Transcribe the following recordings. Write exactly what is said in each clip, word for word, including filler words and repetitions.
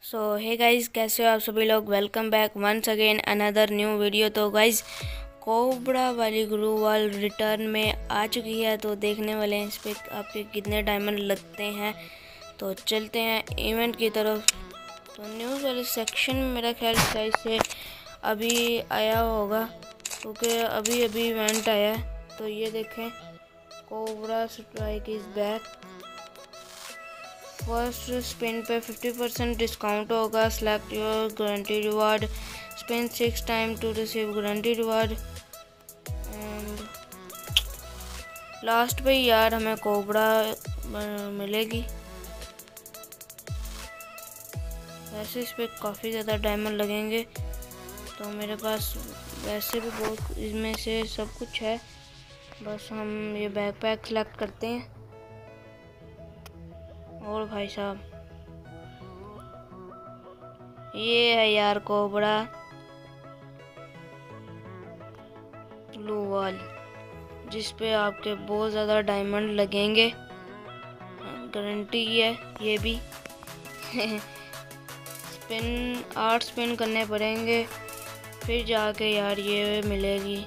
सो hey guys, कैसे हो आप सभी लोग। Welcome back once again another new video. तो गाइस, कोबरा वाली ग्लू वॉल रिटर्न में आ चुकी है। तो देखने वाले हैं इस पर आपके कितने डायमंड लगते हैं। तो चलते हैं इवेंट की तरफ। तो न्यूज़ वाले सेक्शन में मेरा ख्याल शायद से अभी आया होगा, क्योंकि अभी अभी इवेंट आया है। तो ये देखें, cobra strike is back. First spin पे फिफ्टी परसेंट डिस्काउंट होगा। Select your guarantee reward, spin six time to receive guarantee reward. And last पे यार हमें कोबरा मिलेगी। वैसे इस पर काफ़ी ज़्यादा डायमंड लगेंगे, तो मेरे पास वैसे भी बहुत इसमें से सब कुछ है। बस हम ये बैकपैक सेलेक्ट करते हैं। और भाई साहब, ये है यार कोबरा ग्लू वॉल, जिस पे आपके बहुत ज़्यादा डायमंड लगेंगे, गारंटी है ये भी। स्पिन आठ स्पिन करने पड़ेंगे, फिर जाके यार ये मिलेगी।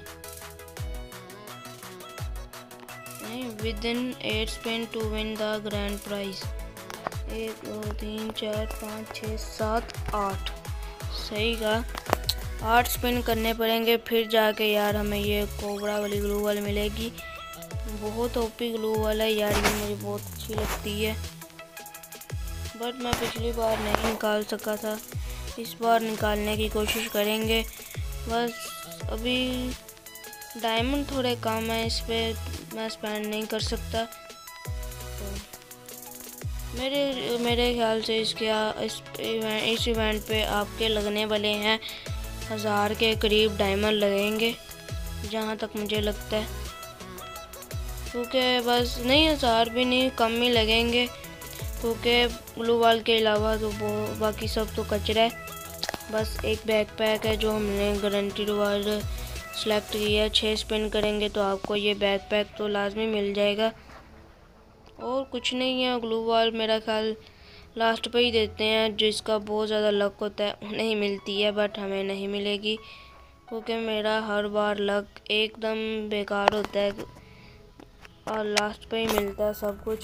Within eight spin to win the grand prize. एक दो तीन चार पाँच छः सात आठ, सही का आठ स्पिन करने पड़ेंगे, फिर जाके यार हमें ये कोबरा वाली ग्लू वॉल मिलेगी। बहुत ओपी ग्लू वॉल है यार, ये मुझे बहुत अच्छी लगती है। बट मैं पिछली बार नहीं निकाल सका था, इस बार निकालने की कोशिश करेंगे। बस अभी डायमंड थोड़े कम है, इस पर मैं स्पेंड नहीं कर सकता। तो मेरे मेरे ख्याल से इसके इस इवेंट इस इवेंट पे आपके लगने वाले हैं हज़ार के करीब डायमंड लगेंगे, जहाँ तक मुझे लगता है। क्योंकि बस नहीं, हज़ार भी नहीं, कम ही लगेंगे, क्योंकि ग्लू वॉल के अलावा तो बाकी सब तो कचरा है। बस एक बैकपैक है जो हमने गारंटी रिवार्ड सेलेक्ट किया। छः स्पिन करेंगे तो आपको ये बैकपैक तो लाजमी मिल जाएगा। और कुछ नहीं है, ग्लू वॉल मेरा ख्याल लास्ट पे ही देते हैं। जिसका बहुत ज़्यादा लक होता है उन्हें ही मिलती है, बट हमें नहीं मिलेगी, क्योंकि मेरा हर बार लक एकदम बेकार होता है और लास्ट पे ही मिलता है सब कुछ।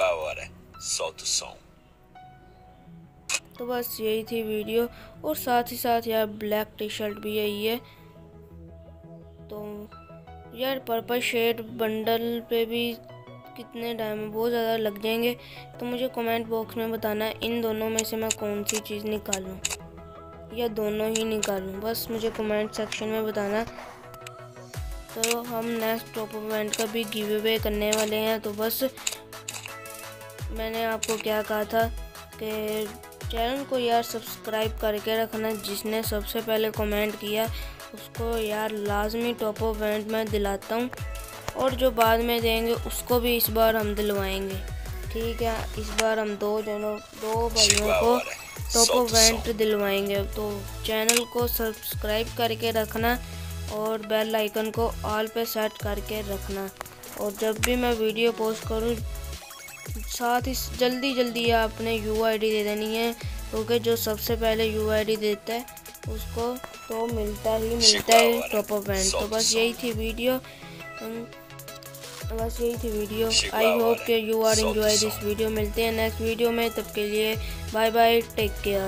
तो बस यही थी वीडियो, और साथ ही साथ यार ब्लैक टी शर्ट भी यही है। तो यार पर्पल शेड बंडल पे भी कितने डायमंड बहुत ज़्यादा लग जाएंगे। तो मुझे कमेंट बॉक्स में बताना इन दोनों में से मैं कौन सी चीज़ निकालूं या दोनों ही निकालूं, बस मुझे कमेंट सेक्शन में बताना। तो हम नेक्स्ट टॉप इवेंट का भी गिव अवे करने वाले हैं। तो बस मैंने आपको क्या कहा था कि चैनल को यार सब्सक्राइब करके रखना। जिसने सबसे पहले कमेंट किया उसको यार लाजमी टॉप अप इवेंट में दिलाता हूँ, और जो बाद में देंगे उसको भी इस बार हम दिलवाएंगे। ठीक है, इस बार हम दो जनों दो भाइयों को टॉप अप इवेंट दिलवाएंगे। तो चैनल को सब्सक्राइब करके रखना और बेल आइकन को ऑल पे सेट करके रखना। और जब भी मैं वीडियो पोस्ट करूँ, साथ ही जल्दी जल्दी आपने यू आई डी दे देनी है, क्योंकि जो सबसे पहले यू आई डी देता है उसको तो मिलता ही मिलता है टॉप अप इवेंट। तो बस यही थी वीडियो बस यही थी वीडियो आई होप कि you are enjoy this video. मिलते हैं नेक्स्ट वीडियो में, तब के लिए बाय बाय, टेक केयर।